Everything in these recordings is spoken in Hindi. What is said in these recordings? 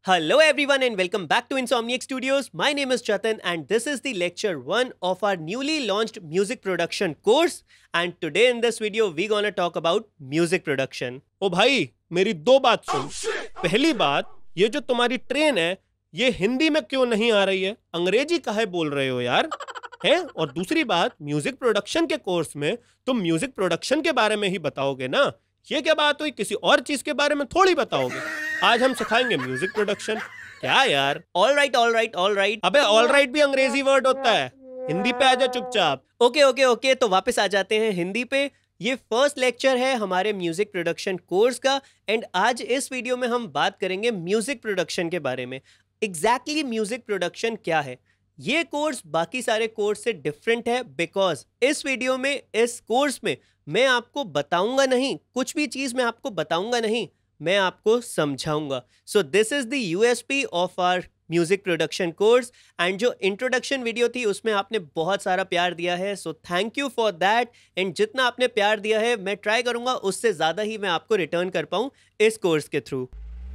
Hello everyone and welcome back to Insomniac Studios. My name is Chetan and this is the lecture 1 of our newly launched music production course, and today in this video we're gonna talk about music production. ओ भाई मेरी दो बात सुन। पहली बात, ये जो तुम्हारी ट्रेन है ये हिंदी में क्यों नहीं आ रही है? अंग्रेजी काहे बोल रहे हो यार? हैं? और दूसरी बात, म्यूजिक प्रोडक्शन के कोर्स में तुम म्यूजिक प्रोडक्शन के बारे में ही बताओगे ना? ये क्या बात हुई? किसी और चीज के बारे में थोड़ी बताओगे। आज हम सिखाएंगे म्यूजिक प्रोडक्शन। क्या यार? All right. अबे ऑल राइट भी अंग्रेजी वर्ड होता है। हिंदी पे आजा चुपचाप। ओके तो वापस आ जाते हैं हिंदी पे। ये फर्स्ट लेक्चर है हमारे म्यूजिक प्रोडक्शन कोर्स का एंड आज इस वीडियो में हम बात करेंगे म्यूजिक प्रोडक्शन के बारे में। एग्जैक्टली म्यूजिक प्रोडक्शन क्या है? ये कोर्स बाकी सारे कोर्स से डिफरेंट है बिकॉज इस वीडियो में, इस कोर्स में मैं आपको बताऊंगा नहीं, कुछ भी चीज मैं आपको बताऊंगा नहीं, मैं आपको समझाऊंगा। So this is the USP of our music production course and जो इंट्रोडक्शन वीडियो थी उसमें आपने बहुत सारा प्यार दिया है, so thank you for that. And जितना आपने प्यार दिया है मैं ट्राई करूंगा उससे ज़्यादा ही मैं आपको रिटर्न कर पाऊँ इस कोर्स के थ्रू।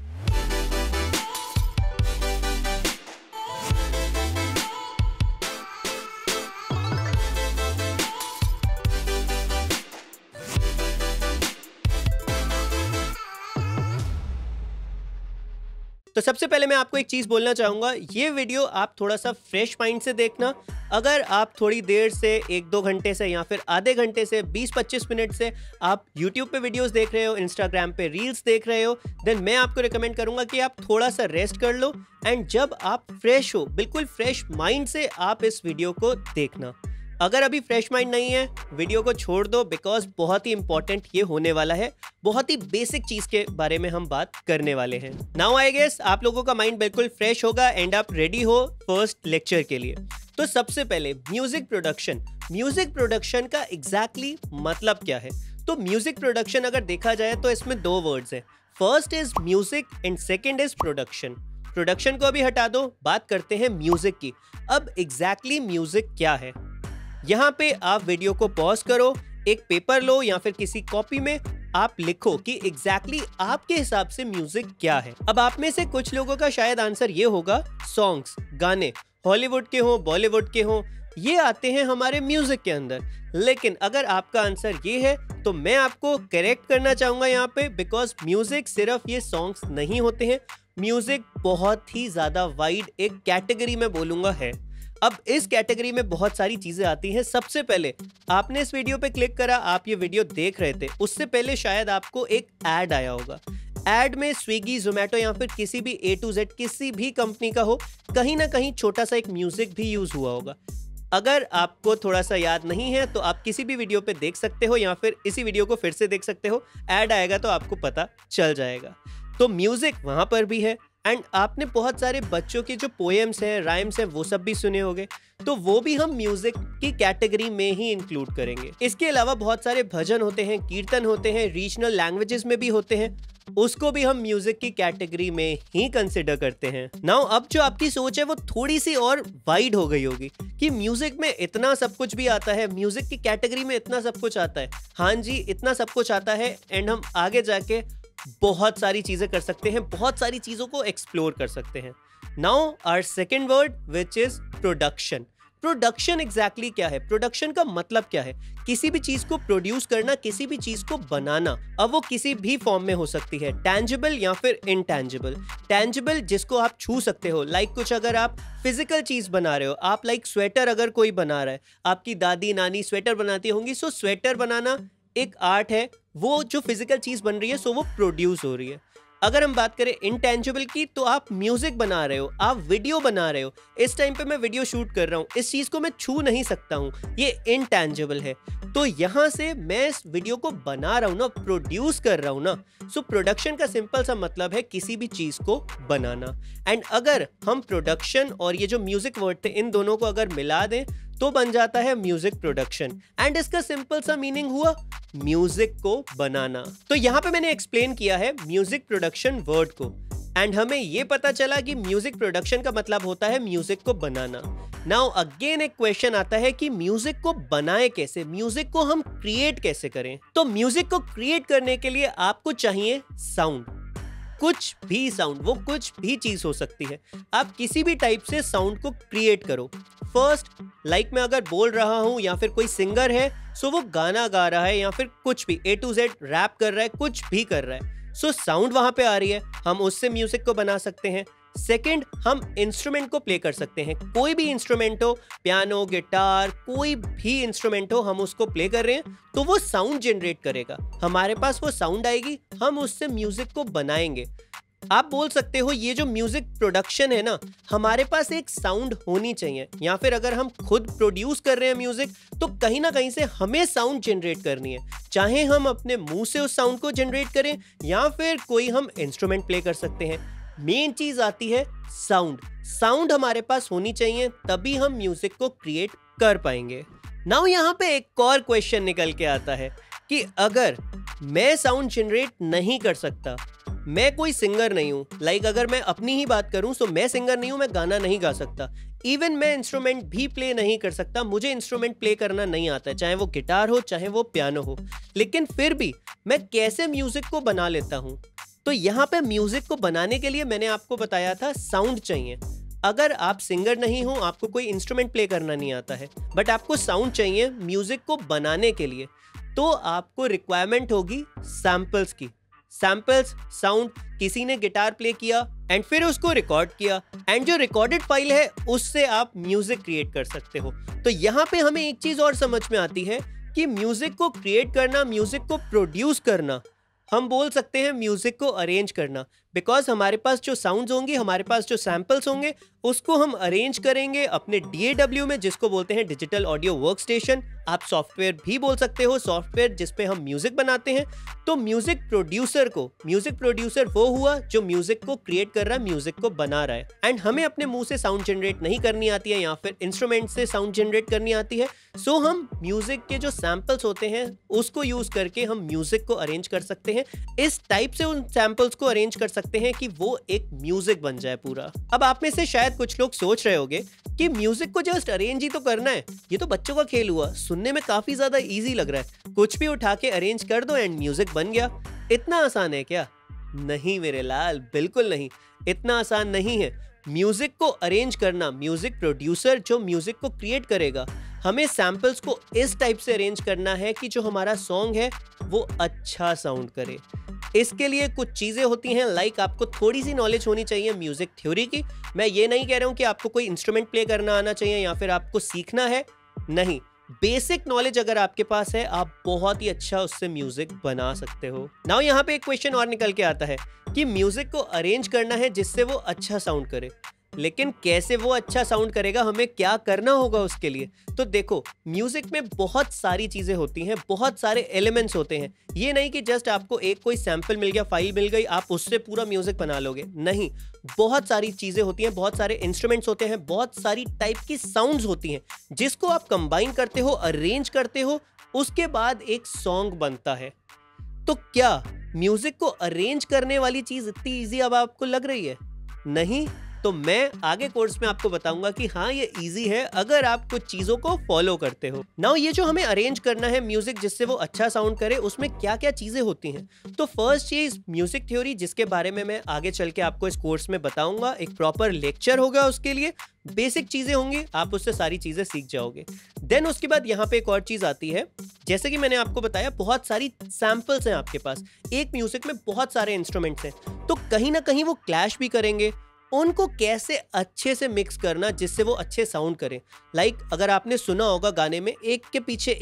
तो सबसे पहले मैं आपको एक चीज़ बोलना चाहूँगा, ये वीडियो आप थोड़ा सा फ्रेश माइंड से देखना। अगर आप थोड़ी देर से 1-2 घंटे से या फिर आधे घंटे से 20-25 मिनट से आप YouTube पे वीडियोस देख रहे हो, Instagram पे रील्स देख रहे हो, देन मैं आपको रिकमेंड करूँगा कि आप थोड़ा सा रेस्ट कर लो एंड जब आप फ्रेश हो, बिल्कुल फ्रेश माइंड से आप इस वीडियो को देखना। अगर अभी फ्रेश माइंड नहीं है, वीडियो को छोड़ दो बिकॉज बहुत ही इंपॉर्टेंट ये होने वाला है। बहुत ही बेसिक चीज के बारे में हम बात करने वाले हैं। नाउ आई गेस आप लोगों का माइंड बिल्कुल फ्रेश होगा एंड आप रेडी हो फर्स्ट लेक्चर के लिए। तो सबसे पहले म्यूजिक प्रोडक्शन का एग्जैक्टली मतलब क्या है? तो म्यूजिक प्रोडक्शन अगर देखा जाए तो इसमें दो वर्ड्स हैं, first is music and second is production. Production को अभी हटा दो, बात करते हैं म्यूजिक की। अब एग्जैक्टली म्यूजिक क्या है? यहाँ पे आप वीडियो को पॉज करो, एक पेपर लो या फिर किसी कॉपी में आप लिखो कि एग्जैक्टली आपके हिसाब से म्यूजिक क्या है। अब आप में से कुछ लोगों का शायद आंसर ये होगा, सॉन्ग्स, गाने, हॉलीवुड के हो, बॉलीवुड के हो, ये आते हैं हमारे म्यूजिक के अंदर। लेकिन अगर आपका आंसर ये है तो मैं आपको करेक्ट करना चाहूंगा यहाँ पे, बिकॉज म्यूजिक सिर्फ ये सॉन्ग्स नहीं होते हैं। म्यूजिक बहुत ही ज्यादा वाइड एक कैटेगरी में बोलूंगा है। अब इस कैटेगरी में बहुत सारी चीजें आती हैं। सबसे पहले आपने इस वीडियो पे क्लिक करा, आप ये वीडियो देख रहे थे, उससे पहले शायद आपको एक ऐड आया होगा। ऐड में स्विगी, जोमेटो या फिर किसी भी A to Z किसी भी कंपनी का हो, कहीं ना कहीं छोटा सा एक म्यूजिक भी यूज हुआ होगा। अगर आपको थोड़ा सा याद नहीं है तो आप किसी भी वीडियो पे देख सकते हो या फिर इसी वीडियो को फिर से देख सकते हो, ऐड आएगा तो आपको पता चल जाएगा। तो म्यूजिक वहां पर भी है एंड आपने बहुत सारे बच्चों के जो पोएम्स हैं, राइम्स हैं, वो सब भी सुने होंगे, तो वो भी हम म्यूजिक की कैटेगरी में ही इंक्लूड करेंगे। इसके अलावा बहुत सारे भजन होते हैं, कीर्तन होते हैं, रीजनल लैंग्वेजेस में भी होते हैं, उसको भी हम म्यूजिक की कैटेगरी में ही कंसिडर करते हैं। नाउ अब जो आपकी सोच है वो थोड़ी सी और वाइड हो गई होगी कि म्यूजिक में इतना सब कुछ भी आता है, म्यूजिक की कैटेगरी में इतना सब कुछ आता है। हाँ जी, इतना सब कुछ आता है एंड हम आगे जाके बहुत सारी चीजें कर सकते हैं, बहुत सारी चीजों को एक्सप्लोर कर सकते हैं। Now our second word which is production. Production exactly क्या है? प्रोडक्शन का मतलब क्या है? किसी भी चीज को प्रोड्यूस करना, किसी भी चीज को बनाना। अब वो किसी भी फॉर्म में हो सकती है, टैंजिबल या फिर इनटैंजिबल। टैंजिबल जिसको आप छू सकते हो, लाइक कुछ अगर आप फिजिकल चीज बना रहे हो, आप लाइक स्वेटर अगर कोई बना रहा है, आपकी दादी नानी स्वेटर बनाती होंगी, सो स्वेटर बनाना एक आर्ट है, वो जो फिजिकल चीज बन रही है सो वो प्रोड्यूस हो रही है। अगर हम बात करें इनटैंजिबल की, तो आप म्यूजिक बना रहे हो, आप वीडियो बना रहे हो। इस टाइम पे मैं वीडियो शूट कर रहा हूँ, इस चीज को मैं छू नहीं सकता हूँ, ये इनटैंजिबल है। तो यहां से मैं इस वीडियो को बना रहा हूं ना, प्रोड्यूस कर रहा हूं ना। सो प्रोडक्शन का सिंपल सा मतलब है किसी भी चीज को बनाना। एंड अगर हम प्रोडक्शन और ये जो म्यूजिक वर्ड थे, इन दोनों को अगर मिला दें तो बन जाता है म्यूजिक प्रोडक्शन। एंड इसका सिंपल सा मीनिंग हुआ म्यूजिक को बनाना। तो यहां पे मैंने एक्सप्लेन किया है म्यूजिक प्रोडक्शन वर्ड को एंड हमें ये पता चला कि म्यूजिक प्रोडक्शन का मतलब होता है म्यूजिक को बनाना। नाउ अगेन एक क्वेश्चन आता है कि म्यूजिक को बनाए कैसे, म्यूजिक को हम क्रिएट कैसे करें? तो म्यूजिक को क्रिएट करने के लिए आपको चाहिए साउंड। कुछ भी साउंड, वो कुछ भी चीज हो सकती है, आप किसी भी टाइप से साउंड को क्रिएट करो। फर्स्ट, लाइक मैं अगर बोल रहा हूं या फिर कोई सिंगर है, सो वो गाना गा रहा है या फिर कुछ भी A to Z रैप कर रहा है, कुछ भी कर रहा है, सो साउंड वहां पे आ रही है, हम उससे म्यूजिक को बना सकते हैं। सेकंड, हम इंस्ट्रूमेंट को प्ले कर सकते हैं, कोई भी इंस्ट्रूमेंट हो, पियानो, गिटार, कोई भी इंस्ट्रूमेंट हो, हम उसको प्ले कर रहे हैं तो वो साउंड जनरेट करेगा, हमारे पास वो साउंड आएगी, हम उससे म्यूजिक को बनाएंगे। आप बोल सकते हो ये जो म्यूजिक प्रोडक्शन है ना, हमारे पास एक साउंड होनी चाहिए, या फिर अगर हम खुद प्रोड्यूस कर रहे हैं म्यूजिक तो कहीं ना कहीं से हमें साउंड जनरेट करनी है, चाहे हम अपने मुंह से उस साउंड को जनरेट करें या फिर कोई हम इंस्ट्रूमेंट प्ले कर सकते हैं। मेन चीज आती है साउंड हमारे पास होनी चाहिए, तभी हम म्यूजिक को क्रिएट कर पाएंगे। नाउ यहाँ पे एक और क्वेश्चन निकल के आता है कि अगर मैं साउंड जनरेट नहीं कर सकता, मैं कोई सिंगर नहीं हूं, लाइक अगर मैं अपनी ही बात करूं तो मैं सिंगर नहीं हूं, मैं गाना नहीं गा सकता, इवन मैं इंस्ट्रूमेंट भी प्ले नहीं कर सकता, मुझे इंस्ट्रूमेंट प्ले करना नहीं आता है, चाहे वो गिटार हो चाहे वो पियानो हो, लेकिन फिर भी मैं कैसे म्यूजिक को बना लेता हूं? तो यहाँ पे म्यूजिक को बनाने के लिए मैंने आपको बताया था साउंड चाहिए। अगर आप सिंगर नहीं हो, आपको कोई इंस्ट्रूमेंट प्ले करना नहीं आता है, बट आपको साउंड चाहिए म्यूजिक को बनाने के लिए, तो आपको रिक्वायरमेंट होगी सैंपल्स की। सैंपल्स, साउंड, किसी ने गिटार प्ले किया एंड फिर उसको रिकॉर्ड किया, एंड जो रिकॉर्डेड फाइल है उससे आप म्यूजिक क्रिएट कर सकते हो। तो यहाँ पे हमें एक चीज और समझ में आती है कि म्यूजिक को क्रिएट करना, म्यूजिक को प्रोड्यूस करना, हम बोल सकते हैं म्यूजिक को अरेंज करना, बिकॉज हमारे पास जो साउंड्स होंगी, हमारे पास जो सैंपल्स होंगे, उसको हम अरेंज करेंगे अपने DAW में, जिसको बोलते हैं डिजिटल ऑडियो वर्क स्टेशन। आप सॉफ्टवेयर भी बोल सकते हो, सॉफ्टवेयर जिसपे हम म्यूजिक बनाते हैं। तो म्यूजिक प्रोड्यूसर वो हुआ जो म्यूजिक को क्रिएट कर रहा है, म्यूजिक को बना रहा है। एंड हमें अपने मुंह से साउंड जनरेट नहीं करनी आती है या फिर इंस्ट्रूमेंट से साउंड जनरेट करनी आती है, सो हम म्यूजिक के जो सैंपल्स होते हैं उसको यूज करके हम म्यूजिक को अरेंज कर सकते हैं। इस टाइप से उन सैंपल्स को अरेंज कर सकते हैं कि वो एक म्यूजिक बन जाए पूरा। अब आप में से शायद कुछ लोग सोच रहे होंगे कि म्यूजिक को जस्ट अरेंज ही तो करना है, ये तो बच्चों का खेल हुआ, सुनने में काफी ज्यादा इजी लग रहा है, कुछ भी उठा के अरेंज कर दो एंड म्यूजिक बन गया। इतना आसान है क्या? नहीं मेरे लाल, बिल्कुल नहीं, इतना आसान नहीं है। म्यूजिक को अरेंज करना, म्यूजिक प्रोड्यूसर जो म्यूजिक को क्रिएट करेगा, हमें सैंपल्स को इस टाइप से अरेंज करना है कि जो हमारा सॉन्ग है वो अच्छा साउंड करे। इसके लिए कुछ चीजें होती हैं, लाइक आपको थोड़ी सी नॉलेज होनी चाहिए म्यूजिक थ्योरी की। मैं ये नहीं कह रहा हूं कि आपको कोई इंस्ट्रूमेंट प्ले करना आना चाहिए या फिर आपको सीखना है, नहीं, बेसिक नॉलेज अगर आपके पास है, आप बहुत ही अच्छा उससे म्यूजिक बना सकते हो। नाउ यहाँ पे एक क्वेश्चन और निकल के आता है कि म्यूजिक को अरेंज करना है जिससे वो अच्छा साउंड करे, लेकिन कैसे वो अच्छा साउंड करेगा, हमें क्या करना होगा उसके लिए? तो देखो, म्यूजिक में बहुत सारी चीजें होती हैं, बहुत सारे एलिमेंट्स होते हैं। ये नहीं कि जस्ट आपको एक कोई सैंपल मिल गया, फाइल मिल गई, आप उससे पूरा म्यूजिक बना लोगे, नहीं, बहुत सारी चीजें होती हैं, बहुत सारे इंस्ट्रूमेंट्स होते हैं, बहुत सारी टाइप की साउंड्स होती हैं, जिसको आप कंबाइन करते हो, अरेंज करते हो, उसके बाद एक सॉन्ग बनता है। तो क्या म्यूजिक को अरेंज करने वाली चीज इतनी ईजी अब आपको लग रही है? नहीं, तो मैं आगे कोर्स में आपको बताऊंगा कि हाँ ये इजी है अगर आप कुछ चीजों को फॉलो करते हो। नाउ ये जो हमें अरेंज करना है म्यूजिक जिससे वो अच्छा साउंड करे, उसमें क्या क्या चीजें होती हैं? तो फर्स्ट चीज म्यूजिक थ्योरी, जिसके बारे में मैं आगे चल के आपको इस कोर्स में बताऊंगा, एक प्रॉपर लेक्चर होगा उसके लिए, बेसिक चीजें होंगी, आप उससे सारी चीजें सीख जाओगे। देन उसके बाद यहाँ पे एक और चीज आती है, जैसे कि मैंने आपको बताया बहुत सारी सैंपल्स हैं आपके पास, एक म्यूजिक में बहुत सारे इंस्ट्रूमेंट्स हैं, तो कहीं ना कहीं वो क्लैश भी करेंगे, उनको कैसे अच्छे से मिक्स करना जिससे वो अच्छे साउंड करें। लाइक अगर आपने सुना होगा गाने में एक के पीछे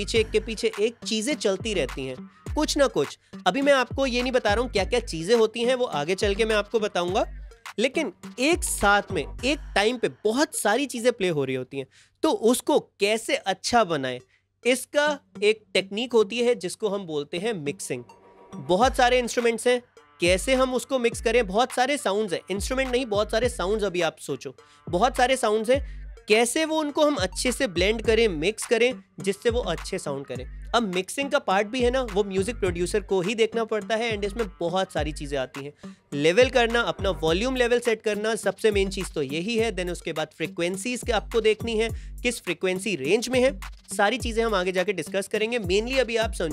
एक चीजें चलती रहती हैं, कुछ ना कुछ। अभी मैं आपको ये नहीं बता रहा हूँ क्या क्या चीजें होती हैं, वो आगे चल के मैं आपको बताऊंगा, लेकिन एक साथ में एक टाइम पे बहुत सारी चीजें प्ले हो रही होती हैं, तो उसको कैसे अच्छा बनाएं, इसका एक टेक्निक होती है जिसको हम बोलते हैं मिक्सिंग। बहुत सारे इंस्ट्रूमेंट्स हैं, कैसे हम उसको मिक्स करें, बहुत सारे साउंड्स हैं, इंस्ट्रूमेंट नहीं, बहुत सारे साउंड्स, अभी आप सोचो बहुत सारे साउंड्स हैं, कैसे वो उनको हम अच्छे से ब्लेंड करें, मिक्स करें जिससे वो अच्छे साउंड करें। अब मिक्सिंग का पार्ट भी है ना, वो म्यूजिक प्रोड्यूसर को ही देखना पड़ता है, एंड इसमें बहुत सारी चीजें आती हैं। लेवल करना, अपना वॉल्यूम लेवल सेट करना, सबसे मेन चीज तो यही है। देन उसके बाद फ्रीक्वेंसीज के आपको देखनी है, किस फ्रीक्वेंसी रेंज में है, सारी चीजें हम आगे जाके डिस्कस करेंगे। मेनली अभी आप समझो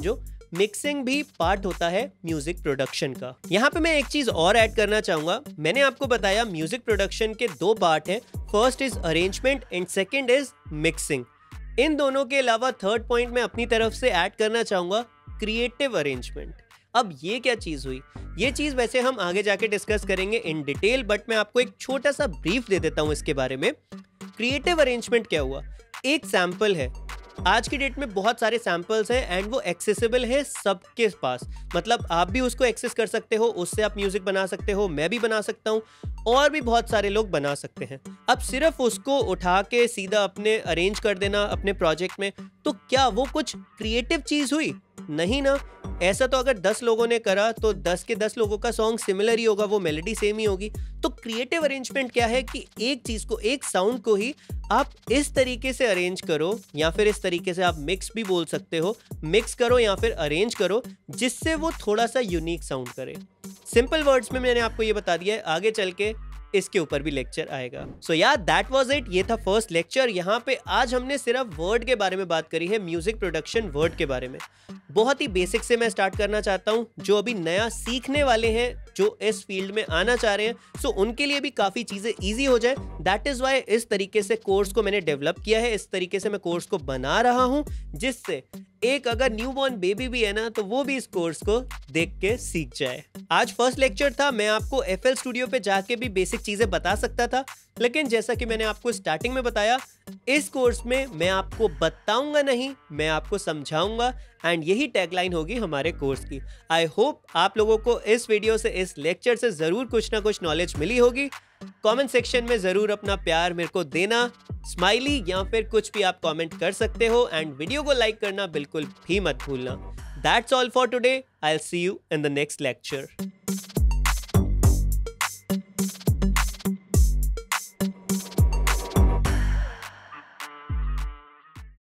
मिक्सिंग भी पार्ट होता है म्यूजिक प्रोडक्शन का। यहाँ पे मैं एक चीज और ऐड करना चाहूंगा। मैंने आपको बताया म्यूजिक प्रोडक्शन के दो पार्ट हैं, first is arrangement and second is mixing. इन दोनों के अलावा थर्ड पॉइंट मैं अपनी तरफ से ऐड करना चाहूंगा, क्रिएटिव अरेंजमेंट। अब ये क्या चीज हुई, ये चीज वैसे हम आगे जाके डिस्कस करेंगे इन डिटेल, बट मैं आपको एक छोटा सा ब्रीफ दे देता हूं इसके बारे में। क्रिएटिव अरेंजमेंट क्या हुआ, एक सैंपल है, आज की डेट में बहुत सारे सैंपल्स हैं एंड वो एक्सेसिबल है सबके पास, मतलब आप भी उसको एक्सेस कर सकते हो, उससे आप म्यूजिक बना सकते हो, मैं भी बना सकता हूँ और भी बहुत सारे लोग बना सकते हैं। अब सिर्फ उसको उठा के सीधा अपने अरेंज कर देना अपने प्रोजेक्ट में, तो क्या वो कुछ क्रिएटिव चीज हुई? नहीं ना। ऐसा तो अगर 10 लोगों ने करा तो 10 के 10 लोगों का सॉन्ग सिमिलर ही होगा, वो मेलोडी सेम ही होगी। तो क्रिएटिव अरेंजमेंट क्या है कि एक चीज को, एक साउंड को ही आप इस तरीके से अरेंज करो, या फिर इस तरीके से आप मिक्स भी बोल सकते हो, मिक्स करो या फिर अरेंज करो, जिससे वो थोड़ा सा यूनिक साउंड करे। सिंपल वर्ड्स में मैंने आपको ये बता दिया है, आगे चल के इसके ऊपर भी लेक्चर आएगा। सो यार दैट वाज इट, ये था फर्स्ट लेक्चर। यहाँ पे आज हमने सिर्फ वर्ड के बारे में बात करी है, म्यूजिक प्रोडक्शन वर्ड के बारे में। बहुत ही बेसिक से मैं स्टार्ट करना चाहता हूँ, जो अभी नया सीखने वाले हैं, जो इस फील्ड में आना चाह रहे हैं, सो उनके लिए भी काफ़ी चीज़ें ईजी हो जाए। दैट इज़ वाई इस तरीके से कोर्स को मैंने डेवलप किया है, इस तरीके से मैं कोर्स को बना रहा हूँ, जिससे एक अगर न्यूबॉर्न बेबी भी है ना, तो वो भी इस कोर्स को देख के सीख जाए। आज फर्स्ट लेक्चर था, मैं आपको FL स्टूडियो पे जाके भी बेसिक चीज़ें बता सकता था, लेकिन जैसा कि मैंने आपको स्टार्टिंग में बताया, इस कोर्स में मैं आपको बताऊंगा नहीं, मैं आपको समझाऊंगा, एंड यही टैगलाइन होगी हमारे कोर्स की। आई होप आप लोगों को इस वीडियो से, इस लेक्चर से ज़रूर कुछ ना कुछ नॉलेज मिली होगी। कमेंट सेक्शन में ज़रूर अपना प्यार मेरे को देना, स्माइली या फिर कुछ भी आप कमेंट कर सकते हो, एंड वीडियो को लाइक करना बिल्कुल भी मत भूलना। That's all for today, I will see you in the next lecture.